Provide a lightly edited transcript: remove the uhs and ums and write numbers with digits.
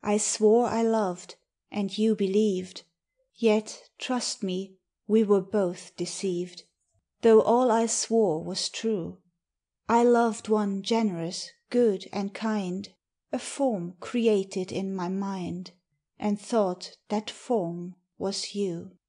I swore I loved, and you believed, Yet, trust me, we were both deceived, Though all I swore was true. I loved one generous, good, and kind, A form created in my mind, And thought that form was you.